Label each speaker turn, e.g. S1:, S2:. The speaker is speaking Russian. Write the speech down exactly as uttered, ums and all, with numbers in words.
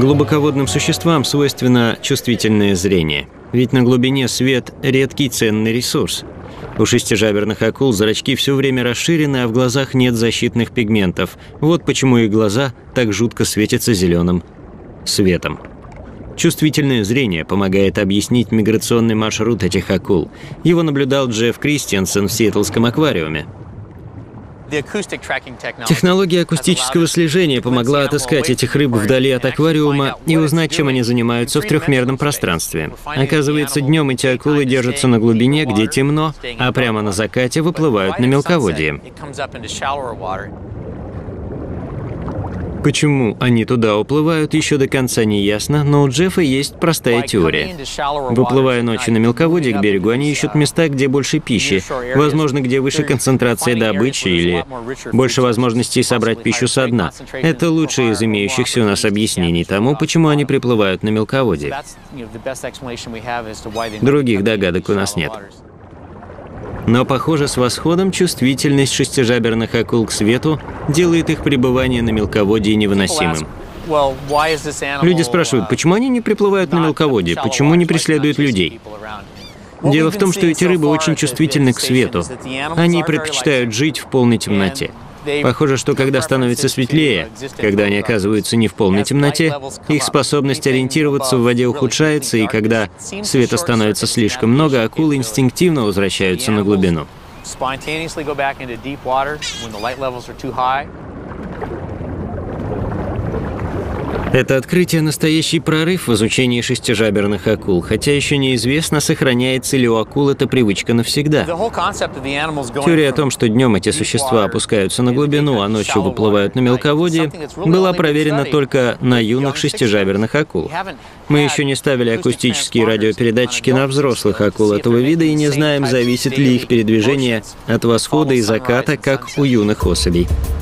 S1: Глубоководным существам свойственно чувствительное зрение, ведь на глубине свет – редкий ценный ресурс. У шестижаберных акул зрачки все время расширены, а в глазах нет защитных пигментов. Вот почему их глаза так жутко светятся зеленым светом. Чувствительное зрение помогает объяснить миграционный маршрут этих акул. Его наблюдал Джефф Кристиансен в Сиэтлском аквариуме. Технология акустического слежения помогла отыскать этих рыб вдали от аквариума и узнать, чем они занимаются в трехмерном пространстве. Оказывается, днем эти акулы держатся на глубине, где темно, а прямо на закате выплывают на мелководье. Почему они туда уплывают, еще до конца не ясно, но у Джеффа есть простая теория. Выплывая ночью на мелководье к берегу, они ищут места, где больше пищи, возможно, где выше концентрация добычи или больше возможностей собрать пищу со дна. Это лучшее из имеющихся у нас объяснений тому, почему они приплывают на мелководье. Других догадок у нас нет. Но, похоже, с восходом чувствительность шестижаберных акул к свету делает их пребывание на мелководье невыносимым. Люди спрашивают, почему они не приплывают на мелководье, почему не преследуют людей? Дело в том, что эти рыбы очень чувствительны к свету. Они предпочитают жить в полной темноте. Похоже, что когда становится светлее, когда они оказываются не в полной темноте, их способность ориентироваться в воде ухудшается, и когда света становится слишком много, акулы инстинктивно возвращаются на глубину. Это открытие – настоящий прорыв в изучении шестижаберных акул, хотя еще неизвестно, сохраняется ли у акул эта привычка навсегда. Теория о том, что днем эти существа опускаются на глубину, а ночью выплывают на мелководье, была проверена только на юных шестижаберных акул. Мы еще не ставили акустические радиопередатчики на взрослых акул этого вида и не знаем, зависит ли их передвижение от восхода и заката, как у юных особей.